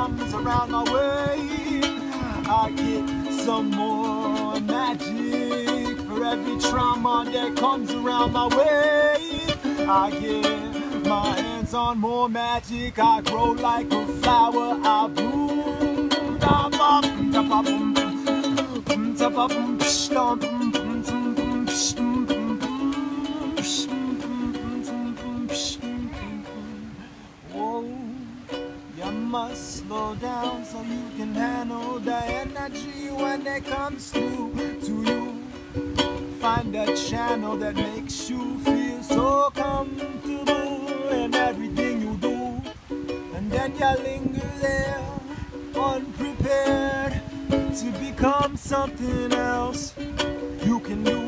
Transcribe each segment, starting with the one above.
comes around my way, I get some more magic. For every trauma that comes around my way, I get my hands on more magic. I grow like a flower, I bloom. Whoa, you must slow down so you can handle the energy when it comes through to you. Find a channel that makes you feel so comfortable in everything you do, and then you linger there, unprepared to become something else. You can do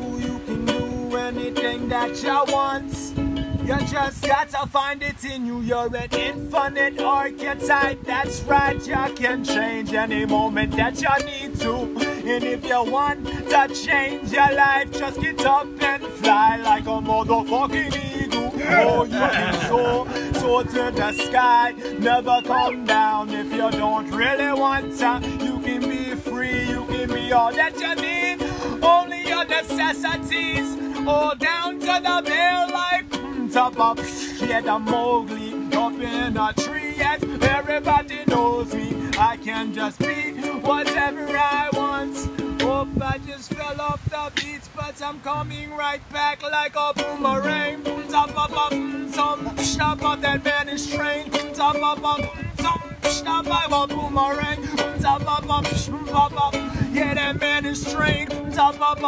anything that you want. You just gotta find it in you. You're an infinite archetype. That's right, you can change any moment that you need to. And if you want to change your life, just get up and fly like a motherfucking eagle. Oh, you can soar to the sky, never come down. If you don't really want to, you can be free. You can be all that you need, only your necessities. All down to the bare like top up, yeah, the Mowgli up in a tree. Yes, everybody knows me. I can just be whatever I want. Hope I just fell off the beat, but I'm coming right back like a boomerang. Top up, some stop up, that man is trained. Top up, some stop like a boomerang. Top up, yeah, that man is trained. Top up,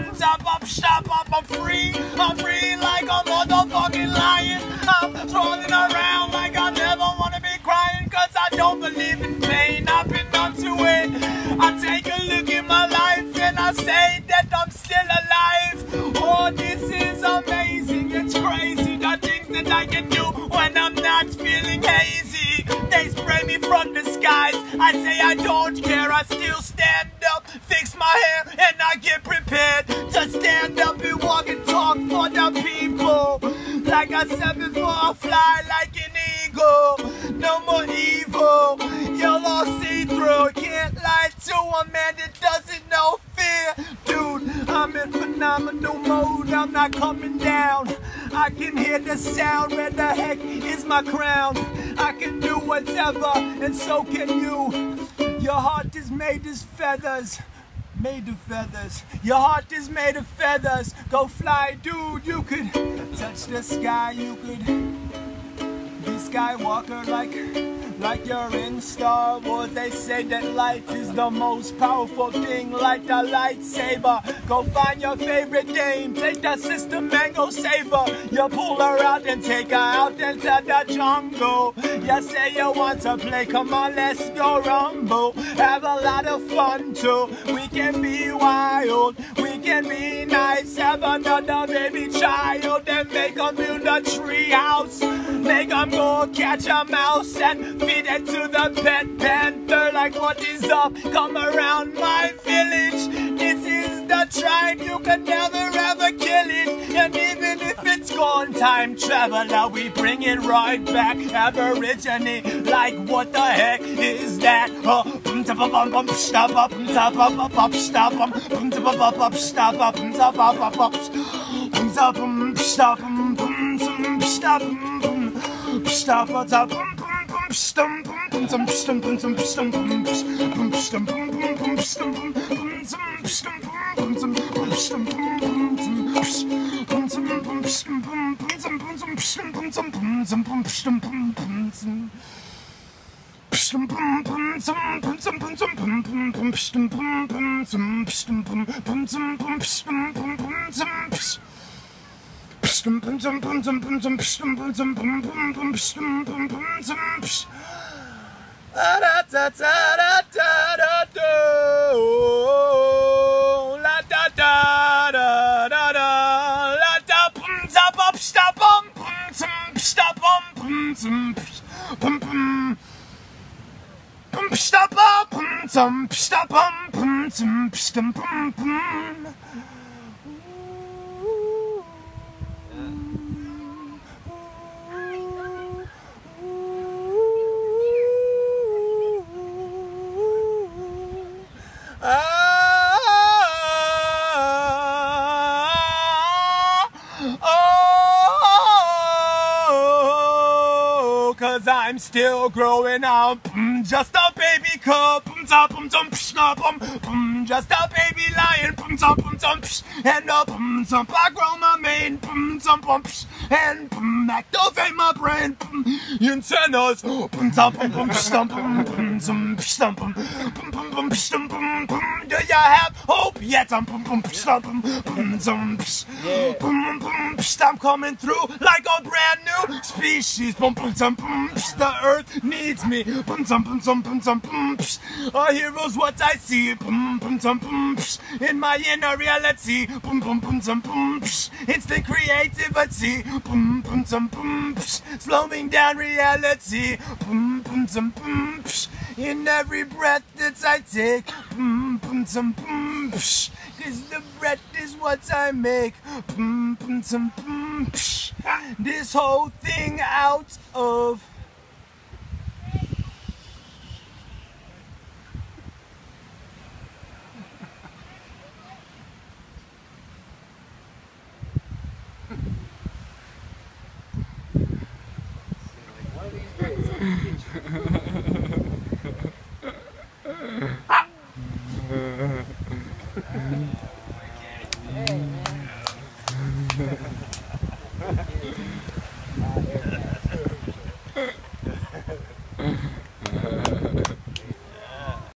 stop up, I'm free like a motherfucking lion. I'm strolling around like I never wanna be crying, cause I don't believe in pain. I've been numb to it. I take a look at my life and I say that I'm still alive. Oh, this is amazing, it's crazy, the things that I can do when I'm not feeling hazy. They spray me from the skies, I say I don't care, I still stand up, fix my hair, and I get prepared to stand up and walk and talk for the people. Like I said before, I fly like an eagle, no more evil. You'll all see through, can't lie to a man that doesn't know fear. Dude, I'm in phenomenal mode, I'm not coming down. I can hear the sound, where the heck is my crown? I can do whatever, and so can you. Your heart is made as feathers. Made of feathers. Your heart is made of feathers. Go fly, dude. You could touch the sky. You could be Skywalker like you're in Star Wars. They say that light is the most powerful thing, like the lightsaber. Go find your favorite dame, take that sister man, go save her. You pull her out and take her out into the jungle. You say you want to play, come on, let's go rumble. Have a lot of fun too. We can be wild, we can be nice. Have another baby child and make them build a tree house. Make them go catch a mouse and feed it to the pet panther. Like, what is up? Come around my village. This is the tribe, you can never ever kill it. And even if it's gone, time traveler, we bring it right back. Aborigine, like what the heck is that? 'cause I'm still growing up. Just a baby cub, just a baby lion, and I grow my mane, and activate my brain, antennas. Do you have hope yet? I'm coming through like a brand new species. The earth needs me. A hero's what I see in my inner reality. Instant creativity, slowing down reality. In every breath that I take, 'cause the breath is what I make. This whole thing out of. One of these days.